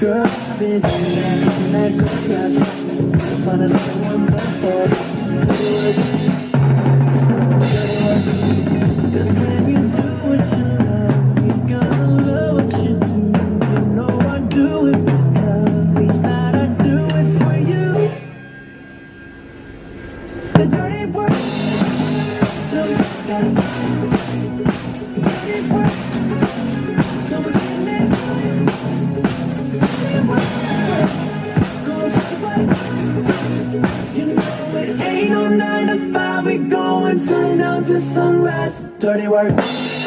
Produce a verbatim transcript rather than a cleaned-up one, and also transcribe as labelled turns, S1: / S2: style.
S1: Girl, I've been doing that, that good, find another one before. Cause when you do what you love, you gonna love what you do. You know I do it with love, at least that I do it for you. The dirty work, so you got the dirty work, so we can live. Dirty work, goes away. You know it ain't no nine to five, we going sundown to sunrise. Dirty work.